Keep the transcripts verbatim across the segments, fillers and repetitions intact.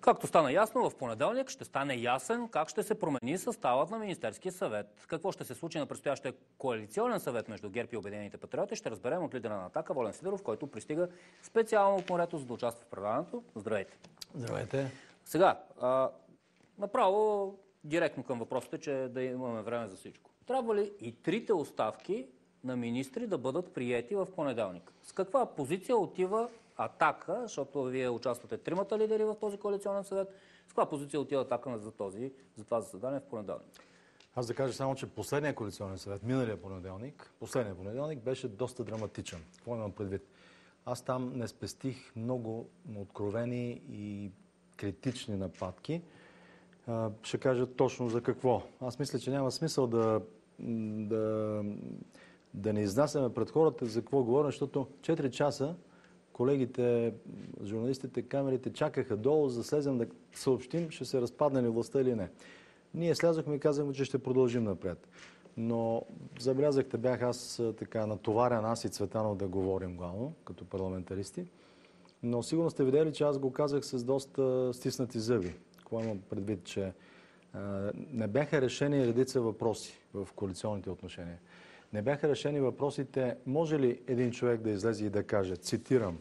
Както стана ясно, в понеделник ще стане ясен как ще се промени съставът на Министерския съвет. Какво ще се случи на предстоящия коалиционен съвет между ГЕРБ и Обединените патриоти, ще разберем от лидера на Атака Волен Сидеров, който пристига специално от морето, за да участва в предаването. Здравейте! Здравейте! Сега, а, направо директно към въпросите, че да имаме време за всичко. Трябва ли и трите оставки на министри да бъдат приети в понеделник? С каква позиция отива Атака, защото вие участвате тримата лидери в този коалиционен съвет, с каква позиция отива Атака за, този, за това заседание в понеделник? Аз да кажа само, че последният коалиционен съвет, миналия понеделник, последният понеделник беше доста драматичен. Какво имам предвид? Аз там не спестих много откровени и критични нападки. Ще кажа точно за какво. Аз мисля, че няма смисъл да, да, да не изнасяме пред хората за какво говорим, защото четири часа колегите, журналистите, камерите чакаха долу, за да слезем да съобщим, ще се разпадне ли властта или не. Ние слязохме и казахме, че ще продължим напред. Но забелязахте, бях аз така натоварен, аз и Цветанов да говорим главно, като парламентаристи. Но сигурно сте видели, че аз го казах с доста стиснати зъби. Какво имам предвид, че а, не бяха решени редица въпроси в коалиционните отношения. Не бяха решени въпросите, може ли един човек да излезе и да каже, цитирам,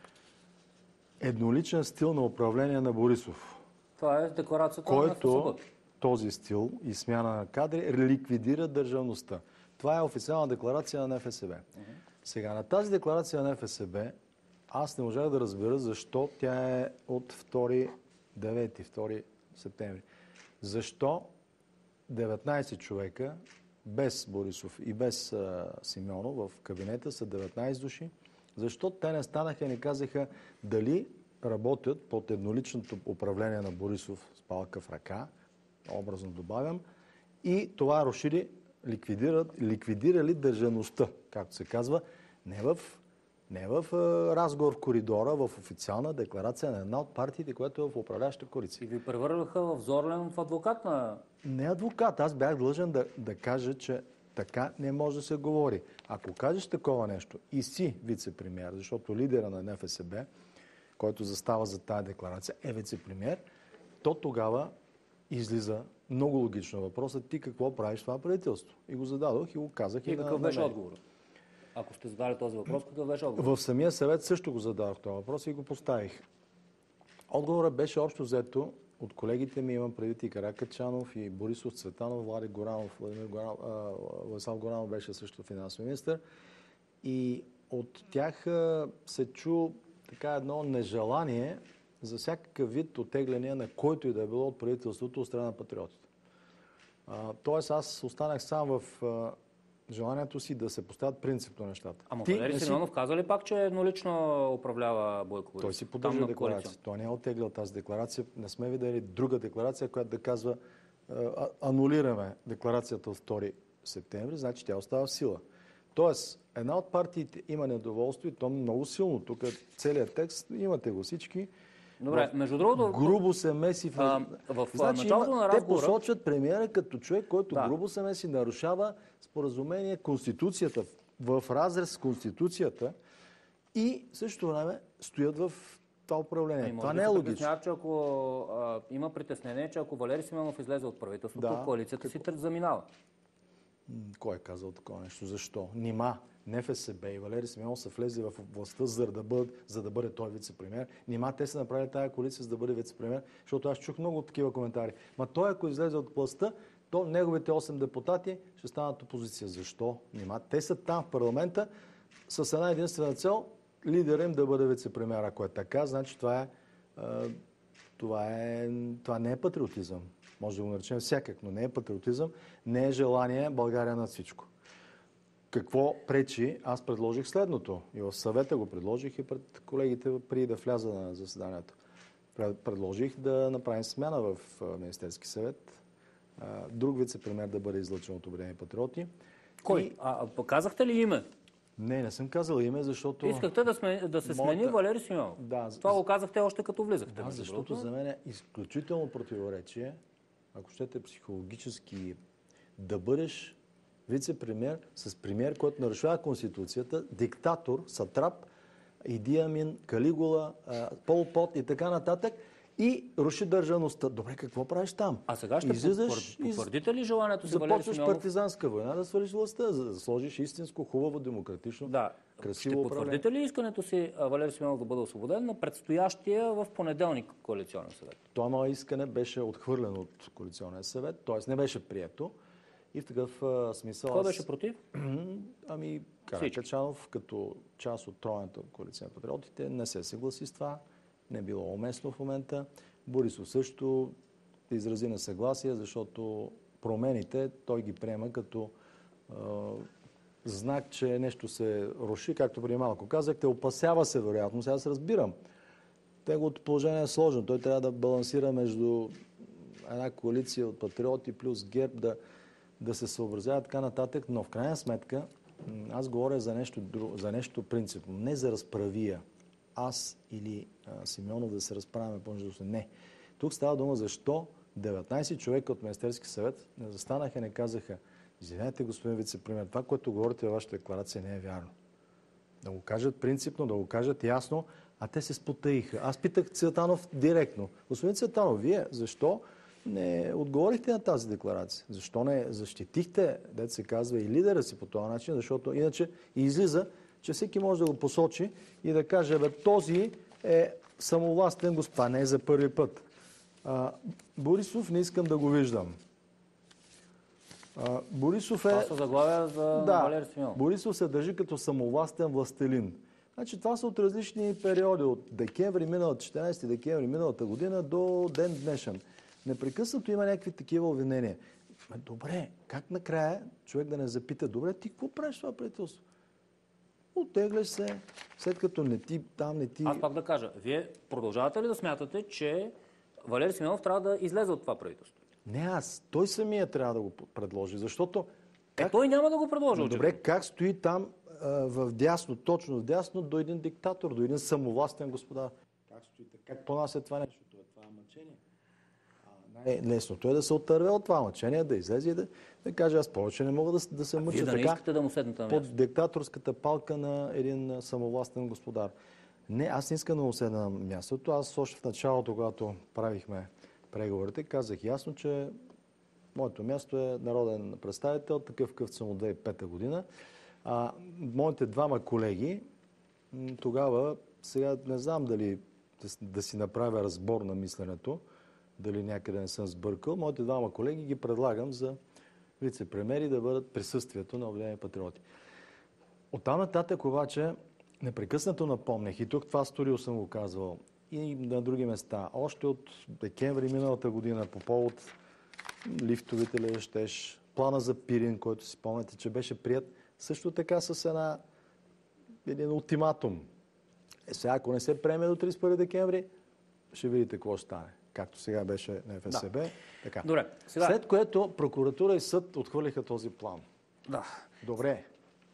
едноличен стил на управление на Борисов. Това е декларацията който на ФСБ. Този стил и смяна на кадри ликвидира държавността. Това е официална декларация на ФСБ. Uh-huh. Сега, на тази декларация на ФСБ аз не можах да разбера защо тя е от втори девети, втори септември. Защо деветнайсет човека без Борисов и без а, Симеонов в кабинета са деветнайсет души. Защо те не станаха и не казаха дали работят под едноличното управление на Борисов с палка в ръка, образно добавям, и това рушили, ликвидират, ликвидирали държавността, както се казва, не в, не в а, разговор в коридора, в официална декларация на една от партиите, която е в управляваща коалиция. И ви превърнаха в Зорлен в адвокат на... Не адвокат. Аз бях длъжен да, да кажа, че така не може да се говори. Ако кажеш такова нещо и си вице-премиер, защото лидера на НФСБ, който застава за тая декларация, е вице-премиер, то тогава излиза много логично въпросът ти какво правиш това правителство. И го зададох и го казах. И, и какъв на, беше на отговорът? Ако сте задали този въпрос, какъв беше отговорът? В самия съвет също го зададох този въпрос и го поставих. Отговорът беше общо взето от колегите ми, имам предвид и Каракачанов, и Борисов, Цветанов, Влади Горанов, Владимир Горанов, Владислав Горанов беше също финансов министър. И от тях се чу така едно нежелание за всякакъв вид оттегляния на който и да е било от правителството от страна на патриотите. А, тоест аз останах сам в а, желанието си да се поставят принципно нещата. Ама Ти Валери си... Симеонов каза ли пак, че еднолично управлява Бойко Борисов? Той си поддържа декларация. Той не е оттеглял тази декларация. Не сме видели друга декларация, която да казва а, анулираме декларацията от втори септември, значи тя остава в сила. Тоест, една от партиите има недоволство и то много силно. Тук целият текст, имате го всички. Добре, между другото... Грубо се меси в... А, в значи, началото има... на разговора... Те посочват премиера като човек, който да. грубо се меси, нарушава споразумение, Конституцията, в разрез с Конституцията и в същото време стоят в това управление. И това не е логично. Че ако а, има притеснение, че ако Валери Симеонов излезе от правителството, да, коалицията какво? си заминава. Кой е казал такова нещо? Защо? Нима НФСБ и Валери Симеонов са влезли в властта, за да, бъд, за да бъде той вице-премиер. Нима те са направили тая коалиция, за да бъде вице-премиер, защото аз чух много такива коментари. Ма той, ако излезе от властта, то неговите осем депутати ще станат опозиция. Защо? Нима те са там в парламента с една единствена цел лидера им да бъде вице-премиер. Ако е така, значи това е, това е, това не е патриотизъм. Може да го наречем всякак, но не е патриотизъм, не е желание България над всичко. Какво пречи? Аз предложих следното. И в съвета го предложих и пред колегите преди да вляза на заседанието. Предложих да направим смяна в Министерски съвет. Друг вице-премиер да бъде излъчен от Обединени патриоти. Кой? И... А, показахте ли име? Не, не съм казал име, защото... Искахте да, сме, да се смени Моята... Валери Симеонов. Да, това го казахте още като влизахте. Да, защото другото. За мен е изключително противоречие, ако щете психологически, да бъдеш вице-премиер с премиер, който нарушава Конституцията, диктатор, сатрап, Иди Амин, Калигула, Пол Пот и така нататък, и руши държавността. Добре, какво правиш там? А сега ще Излизаш потвър- и потвърдите ли желанието си, Валери започваш Симеонов? партизанска война да свалиш властта, за да сложиш истинско, хубаво, демократично, Да. красиво Ще управление. потвърдите ли искането си а, Валери Симеонов да бъде освободен на предстоящия в понеделник коалиционен съвет? Това мое искане беше отхвърлено от коалиционния съвет, т.е. не беше прието. И в такъв а, смисъл... Кой аз- беше против? Ами, Каракачанов, като част от тройната коалиция на патриотите, не се съгласи с това. Не било уместно в момента. Борисов също изрази несъгласие, защото промените той ги приема като а, знак, че нещо се руши, както преди малко казахте, опасява се вероятно. Сега се разбирам. Неговото положение е сложно. Той трябва да балансира между една коалиция от патриоти плюс ГЕРБ, да, да се съобразява така нататък, но в крайна сметка м, аз говоря за нещо, друго, за нещо принципно, не за разправия. Аз или а, Симеонов да се разправяме помежду си. Не. Тук става дума защо деветнайсет човека от Министерски съвет не застанаха и не казаха: извинете, господин вице-премиер, това, което говорите във вашата декларация, не е вярно. Да го кажат принципно, да го кажат ясно, а те се спотаиха. Аз питах Цветанов директно: господин Цветанов, вие защо не отговорихте на тази декларация? Защо не защитихте, дето се казва, и лидера си по този начин? Защото иначе излиза, че всеки може да го посочи и да каже: бе, този е самовластен господа, не е за първи път. А, Борисов не искам да го виждам. А, Борисов е... Това са заглавия за Да, Валери Симеонов. Борисов се държи като самовластен властелин. Значи това са от различни периоди, от декември миналата, четиринайсети декември миналата година до ден днешен. Непрекъснато има някакви такива обвинения. Добре, как накрая човек да не запита: добре, ти какво правиш това правителство? Оттегляш се, след като не ти, там не ти... Аз пак да кажа, вие продължавате ли да смятате, че Валери Симеонов трябва да излезе от това правителство? Не аз, той самия трябва да го предложи, защото... Е, той няма да го предложи. Добре, как стои там а, в дясно, точно в дясно, до един диктатор, до един самовластен господар? Как стои така? Как понася това нещо? Това е мъчение. Най-лесното е да се отърве от това мъчение, да излезе и да, да каже: аз повече не мога да, да се мъча Вие да не така искате да му седнете на място. под диктаторската палка на един самовластен господар. Не, аз не искам да му седна на мястото. Аз още в началото, когато правихме преговорите, казах ясно, че моето място е народен представител, такъв какъвто съм от две хиляди и пета година. А моите двама колеги м, тогава, сега не знам дали да, да си направя разбор на мисленето, дали някъде не съм сбъркал, моите двама колеги ги предлагам за вице-премиери да бъдат присъствието на Обединени патриоти. Оттам нататък обаче непрекъснато напомнях, и тук това сторил съм го казвал, и на други места, още от декември миналата година по повод лифтовите лещеж, плана за Пирин, който си помните, че беше прият също така с една, един ултиматум. Е, сега, ако не се приеме до трийсет и първи декември, ще видите какво ще стане. Както сега беше на ФСБ. Да. Така. Добре, сега... След което прокуратура и съд отхвърлиха този план. Да. Добре.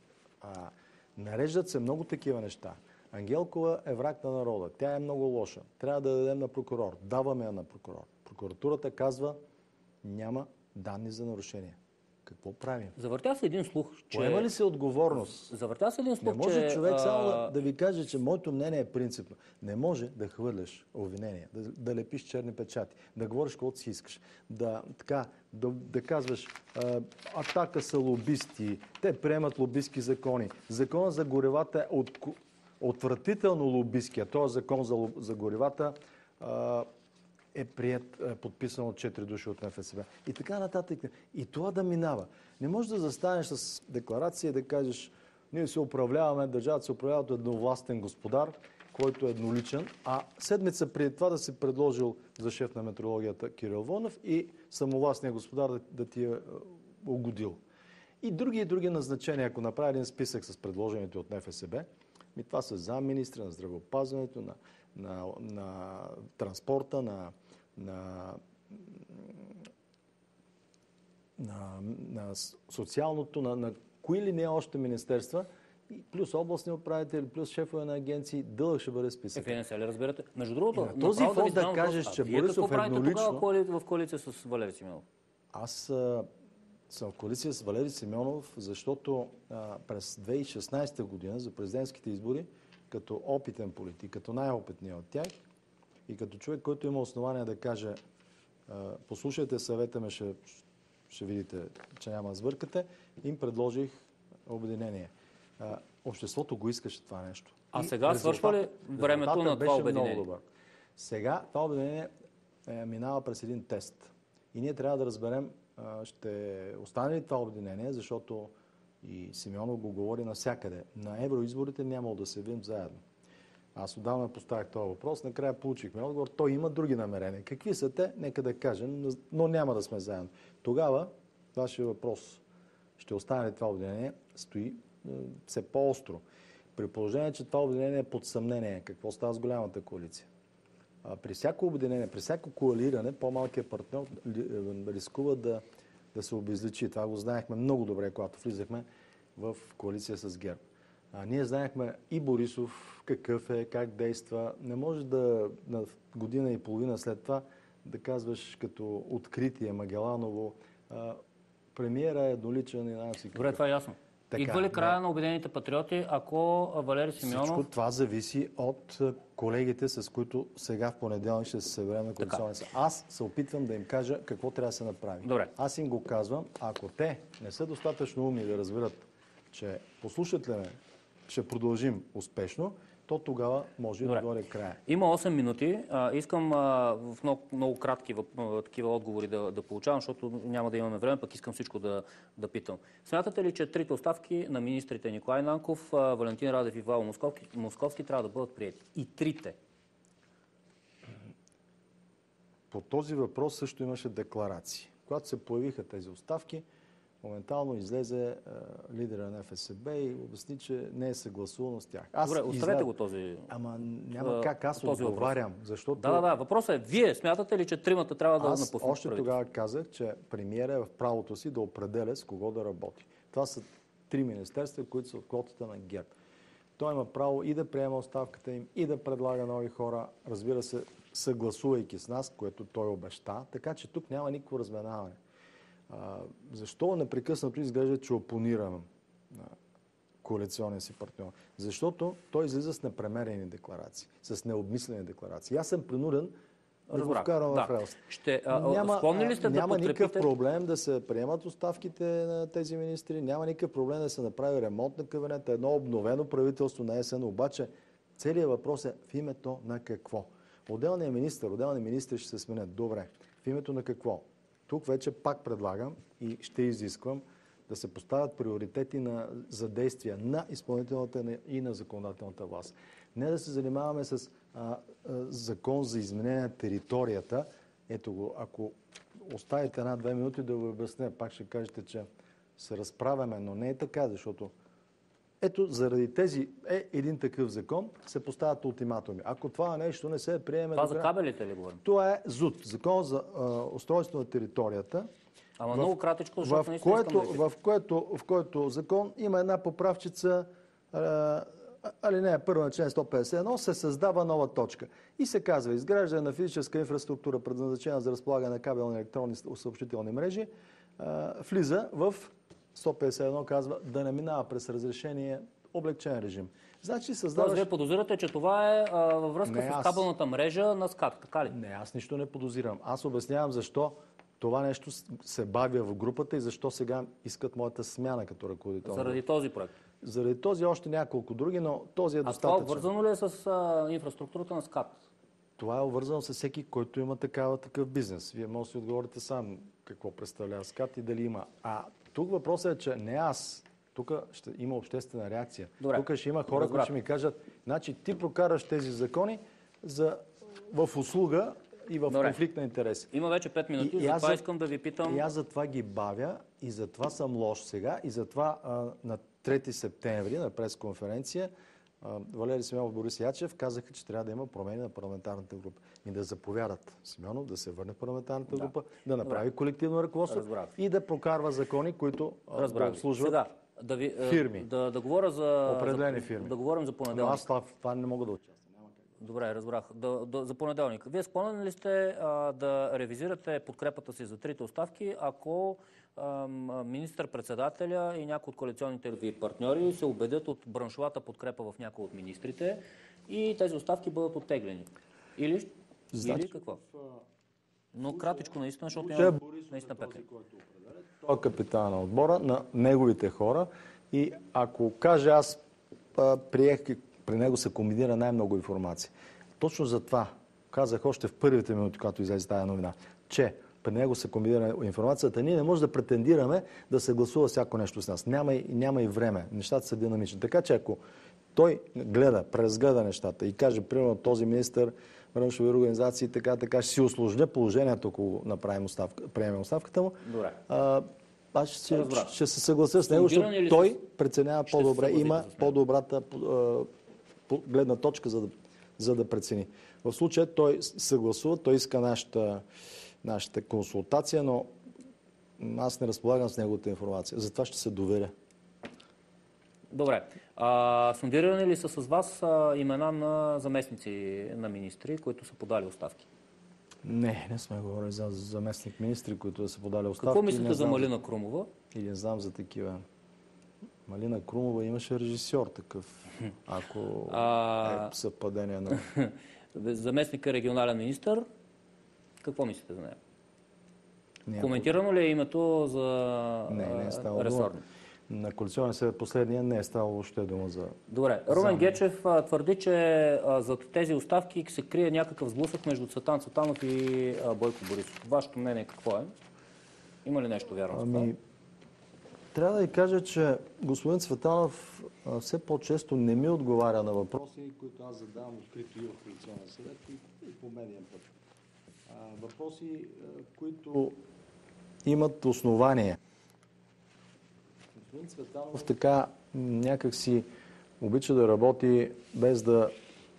А, нареждат се много такива неща. Ангелкова е враг на народа. Тя е много лоша. Трябва да я дадем на прокурор. Даваме я на прокурор. Прокуратурата казва: няма данни за нарушение. Какво правим? Завъртя се един слух, че... Поема ли се отговорност? Завъртя се един слух, Не може че... човек само а, да, да ви каже, че моето мнение е принципно. Не може да хвърляш обвинения, да, да лепиш черни печати, да говориш каквото си искаш, да, така, да, да казваш: а, Атака са лобисти, те приемат лобистки закони. Законът за горивата е от, отвратително лобистки, а този закон за, за горивата а, е прият, е подписан от четири души от НФСБ. И така нататък. И това да минава. Не можеш да застанеш с декларация и да кажеш: ние се управляваме, държавата се управлява от едновластен господар, който е едноличен, а седмица преди това да си предложил за шеф на метрологията Кирил Вонов и самовластният господар да, да ти е угодил. И други и други назначения, ако направи един списък с предложените от НФСБ, ми това са замминистри на здравеопазването, на, на, на транспорта, на, на, на, на социалното, на, на кои ли не още министерства, и плюс областни управители, плюс шефове на агенции, дълъг ще бъде списък. Е, не се ли разбирате? Между другото, на този направо фон да ви кажеш, въпрос, че а вие Борисов какво правите еднолично- тогава коали... в коалиция с Валери Симеонов? Аз а, съм в коалиция с Валери Симеонов, защото а, през две хиляди и шестнайсета година за президентските избори, като опитен политик, като най-опитният от тях, и като човек, който има основания да каже послушайте съвета ме, ще, ще видите, че няма да сбъркате, им предложих обединение. Обществото го искаше това нещо. А и сега свършва ли времето на това обединение? Много добър. Сега това обединение е, минава през един тест. И ние трябва да разберем, ще остане ли това обединение, защото и Симеонов го говори навсякъде. На евроизборите нямало да се видим заедно. Аз отдавна поставях този въпрос, накрая получихме отговор. Той има други намерения. Какви са те? Нека да кажем, но няма да сме заедно. Тогава, вашия въпрос, ще остане ли това обединение, стои все по-остро. При положение, че това обединение е под съмнение, какво става с голямата коалиция? А при всяко обединение, при всяко коалиране, по-малкият партньор рискува да, да се обезличи. Това го знаехме много добре, когато влизахме в коалиция с ГЕРБ. А, ние знаехме и Борисов какъв е, как действа. Не може да на година и половина след това да казваш като откритие Магеланово, а, премиера е едноличен и най си. Добре, това е ясно. Така, идва ли края да. на Обединените патриоти, ако Валери Симеонов... Всичко това зависи от колегите, с които сега в понеделник ще се съберем на коалиционен съвет. Аз се опитвам да им кажа какво трябва да се направи. Добре. Аз им го казвам, ако те не са достатъчно умни да разберат, че послушат ли ме, ще продължим успешно, то тогава може Добре. да дойде края. Има осем минути. А, искам а, в много, много кратки въп, такива отговори да, да получавам, защото няма да имаме време, пък искам всичко да, да питам. Смятате ли, че трите оставки на министрите Николай Нанков, а, Валентин Радев и Ивайло Московски, Московски трябва да бъдат приети? И трите. По този въпрос също имаше декларации. Когато се появиха тези оставки, моментално излезе е, лидера на Еф Ес Бе и обясни, че не е съгласувано с тях. Аз Добре, оставете изля... го този... Ама няма как, аз отговарям, защото... Да, да, да. Въпросът е, вие смятате ли, че тримата трябва да напуснат? Аз още тогава казах, че премиера е в правото си да определя с кого да работи. Това са три министерства, които са от квотата на ГЕРБ. Той има право и да приема оставката им, и да предлага нови хора, разбира се, съгласувайки с нас, което той обеща, така че тук няма никакво разменаване. А, защо непрекъснато изглежда, че опонирам на коалиционния си партньор? Защото той излиза с непремерени декларации, с необмислени декларации. Аз съм принуден да го вкарам да. в релс. Ще, а, няма ли сте няма да никакъв проблем да се приемат оставките на тези министри, няма никакъв проблем да се направи ремонт на кабинета, едно обновено правителство на есен, обаче целият въпрос е в името на какво? Отделният министр, отделни министри ще се сменят. Добре. В името на какво? Тук вече пак предлагам и ще изисквам да се поставят приоритети на, за действия на изпълнителната и на законодателната власт. Не да се занимаваме с а, а, закон за изменение на територията. Ето го, ако оставите една-две минути да го обясня, пак ще кажете, че се разправяме, но не е така, защото ето, заради тези е един такъв закон се поставят ултиматуми. Ако това нещо не се приеме... Това за кабелите ли говорим? Това е ЗУТ, закон за а, устройство на територията. Ама в, много кратичко, защото в наистина което, искам да в, което, в който закон има една поправчица, а, алинея първа на член сто петдесет и едно, се създава нова точка. И се казва, изграждане на физическа инфраструктура, предназначена за разполагане на кабелни електронни съобщителни мрежи, а, влиза в сто петдесет и едно, казва да не минава през разрешение облегчен режим. Значи създаваш... Вие подозирате, че това е а, във връзка не, с аз... кабелната мрежа на СКАТ, така ли? Не, аз нищо не подозирам. Аз обяснявам защо това нещо се бавя в групата и защо сега искат моята смяна като ръководител. Заради този проект? Заради този още няколко други, но този е достатъчен. А това обвързано ли е с а, инфраструктурата на СКАТ? Това е обвързано с всеки, който има такава, такъв бизнес. Вие може да си отговорите сам какво представлява СКАТ и дали има. А тук въпросът е, че не аз. Тук ще има обществена реакция. Добре. Тук ще има хора, които ще ми кажат, значи ти прокараш тези закони за, в услуга и в Добре. конфликт на интереси. Има вече пет минути, и, затова за... искам да ви питам... И аз затова ги бавя и затова съм лош сега и затова а, на трети септември на пресконференция а, Валери Симеонов, Борис Ячев казаха, че трябва да има промени на парламентарната група. И да заповядат Симеонов да се върне в парламентарната да. група, да направи Добре. колективно ръководство Разбрах. и да прокарва закони, които а, да обслужват сега, да ви, фирми. Да, да говоря за... Определени фирми. Да говорим за понеделник. Но аз това, това не мога да участвам. Добре, разбрах. Да, да, за понеделник. Вие склонен ли сте а, да ревизирате подкрепата си за трите оставки, ако а, министър-председателя и някои от коалиционните ви партньори се убедят от браншовата подкрепа в някои от министрите и тези оставки бъдат оттеглени? Или Значи, Или какво? Но кратичко наистина, защото Случая няма Борисов е наистина този, петък. който определя. Той е капитан на отбора, на неговите хора. И ако каже, аз а, приех, при него се комбинира най-много информация. Точно за това казах още в първите минути, когато излезе тази новина, че при него се комбинира информацията. Ние не можем да претендираме да се гласува всяко нещо с нас. Няма и, няма и време. Нещата са динамични. Така че ако той гледа, преразгледа нещата и каже, примерно, този министър, браншови организации, така, така, ще си усложня положението, ако направим оставка, приемем оставката му. Добре. А, аз ще, Разбрах. ще се съглася с него, Ангажиран защото ли той с- преценява ще се по-добре, съгласите има с него? по-добрата а, по- гледна точка, за да, за да прецени. В случая той съгласува, той иска нашата, нашата консултация, но аз не разполагам с неговата информация. Затова ще се доверя. Добре. А, сондирани ли са с вас а, имена на заместници на министри, които са подали оставки? Не, не сме говорили за заместник министри, които да са подали оставки. Какво мислите Не за знам Малина Крумова? Или не знам за такива. Малина Крумова имаше режисьор такъв, ако А... е съвпадение на... Заместника регионален министър. Какво мислите за нея? Някой- Коментирано ли е името за Не, не е а, ставало дума. ресорни? На коалиционен съвет последния не е ставало въобще дума за... Добре. Румен Зам. Гечев а, твърди, че а, зад тези оставки се крие някакъв сблъсък между Цветан Цветанов и а, Бойко Борисов. Вашето мнение какво е? Има ли нещо вярно в това? Ами, трябва да ви кажа, че господин Цветанов а, все по-често не ми отговаря на въпроси, които аз задавам открито и в коалиционен съвет, и, и по медиен път. А, въпроси, а, които имат основание. Господин Цветанов така някак си обича да работи без да,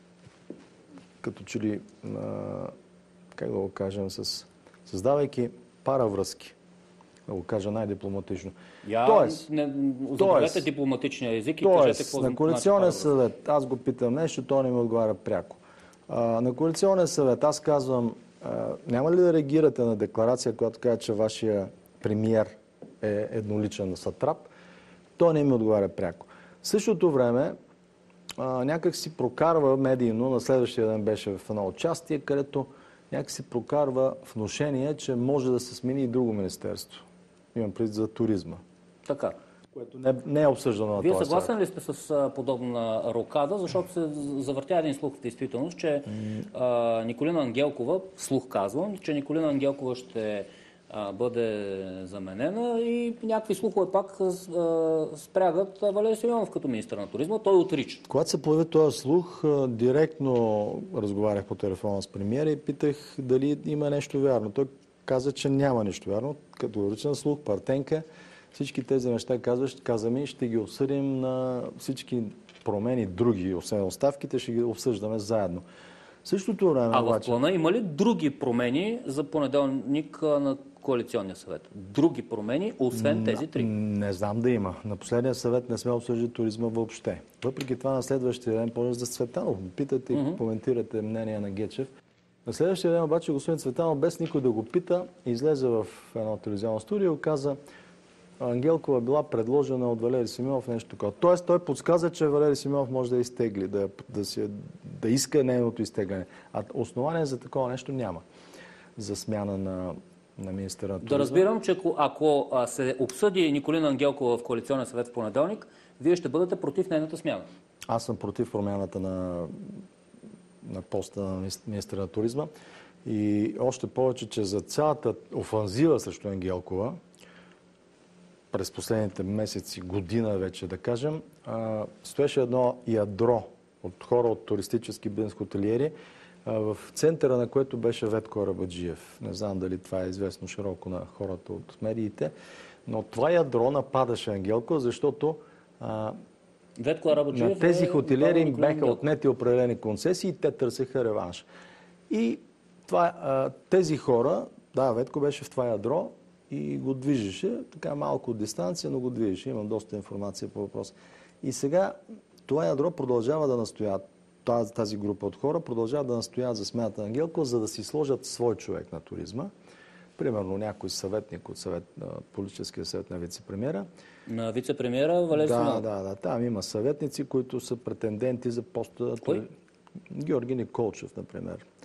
като че ли, а, как да го кажем, с, създавайки паравръзки, да го кажа най-дипломатично. Я Тоест, не, тоест- забравете дипломатичния език и кажете Тоест, какво на значи коалиционен паравръзка. съвет, аз го питам нещо, той не ми отговаря пряко. А, на коалиционен съвет аз казвам, а, няма ли да реагирате на декларация, която казва, че вашия премиер е едноличен сатрап? Той не ми отговаря пряко. В същото време а, някак си прокарва медийно, на следващия ден беше в едно участие, където някак си прокарва внушение, че може да се смени и друго министерство. Имам предвид за туризма, Така. което не, не е обсъждано на Вие този съгласен съвет. ли сте с а, подобна рокада, защото се завъртя един слух в действителност, че а, Николина Ангелкова, слух казвам, че Николина Ангелкова ще а, бъде заменена и някакви слухове пак а, спрягат Валери Симеонов като министър на туризма. Той отрича. Когато се появи този слух, а, директно разговарях по телефона с премиера и питах дали има нещо вярно. Той каза, че няма нищо вярно. Категоричен слух, партенка. Всички тези неща казваш, каза ми, ще ги обсъдим на всички промени, други, освен оставките, ще ги обсъждаме заедно. В същото време, А в обаче, плана има ли други промени за понеделник а, на коалиционния съвет? Други промени, освен тези три? не знам да има. На последния съвет не сме обсъждали туризма въобще. Въпреки това на следващия ден, понеже за Цветанов, питате и коментирате мнение на Гечев. На следващия ден обаче господин Цветанов, без никой да го пита, излезе в едно телевизионно студио и каза, Ангелкова била предложена от Валери Симеонов нещо такова. Тоест той подсказа, че Валери Симеонов може да изтегли, да, да, си, да иска нейното изтегляне. А основание за такова нещо няма. За смяна на, на министъра на туризма. Да разбирам, че ако, ако а, се обсъди Николина Ангелкова в коалиционен съвет в понеделник, вие ще бъдете против нейната смяна. Аз съм против промяната на, на поста на министъра на туризма. И още повече, че за цялата офанзива срещу Ангелкова, през последните месеци, година вече да кажем, а, стоеше едно ядро от хора от туристически бизнес хотелиери, а, в центъра на което беше Ветко Арабаджиев. Не знам дали това е известно широко на хората от медиите, но това ядро нападаше Ангелкова, защото а, Ветко Арабаджиев на тези е хотелиери им Николина бяха Ангелкова. отнети определени концесии и те търсеха реванш. И това, а, тези хора, да, Ветко беше в това ядро, и го движеше, така малко от дистанция, но го движеше. Имам доста информация по въпроса. И сега това ядро продължава да настоят, тази, тази група от хора продължава да настоят за смяната на Ангелкова, за да си сложат свой човек на туризма. Примерно някой съветник от съвет, политическия съвет на вице-премиера. На вице-премиера Валери Да, Симеонов. да, да. Там има съветници, които са претенденти за поста. Кой? Георги Николчев, например.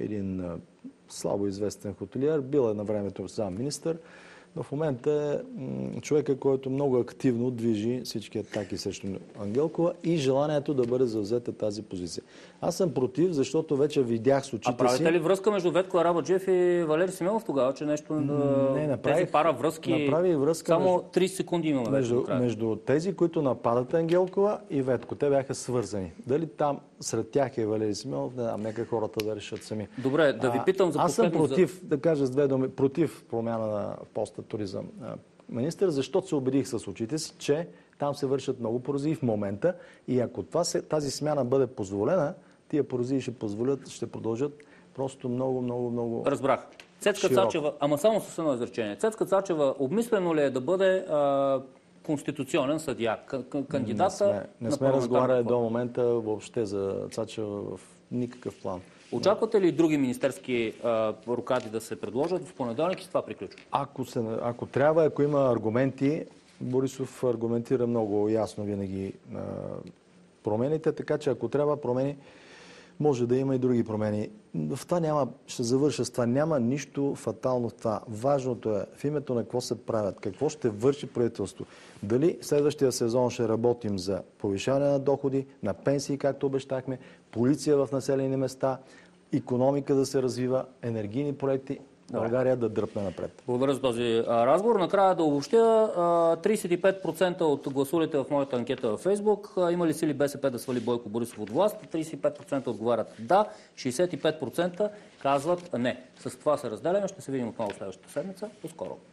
един слабо известен хотелиер, бил е на времето замминистър. Но в момента е човека, който много активно движи всички атаки срещу Ангелкова и желанието да бъде завзета тази позиция. Аз съм против, защото вече видях с очите си... А правите ли връзка между Ветко Арабаджиев и Валери Симеонов тогава, че нещо... Не, направих, тези пара връзки... Направих връзка само между, трийсет секунди имаме между, вече. Между тези, които нападат Ангелкова и Ветко. Те бяха свързани. Дали там сред тях е Валери Симеонов, не знам, нека хората да решат сами. Добре, да ви питам за Аз съм последно... против, да кажа с две думи, против промяна на поста туризъм министър, защото се убедих с очите си, че там се вършат много порозии в момента и ако това се, тази смяна бъде позволена, тия порозии ще позволят, ще продължат просто много, много, много... Разбрах. Цецка Цачева, ама само с едно изречение. Цецка Цачева, обмислено ли е да бъде а, конституционен съдия? Кандидата... Не сме, не сме разговаряли до момента въобще за Цачева в никакъв план. Очаквате ли други министерски а, рокади да се предложат в понеделник и с това приключва? Ако, се, ако трябва, ако има аргументи, Борисов аргументира много ясно винаги а, промените, така че ако трябва промени, може да има и други промени. В това няма, ще завърша с това, няма нищо фатално в това. Важното е в името на какво се правят, какво ще върши правителство. Дали следващия сезон ще работим за повишаване на доходи, на пенсии, както обещахме, полиция в населени места, икономика да се развива, енергийни проекти, България да дръпне напред. Благодаря за този а, разговор. Накрая да обобщя, а, трийсет и пет процента от гласулите в моята анкета във Фейсбук, а, има ли сили БСП да свали Бойко Борисов от власт? трийсет и пет процента отговарят да, шейсет и пет процента казват не. С това се разделяме. Ще се видим отново следващата седмица. До скоро.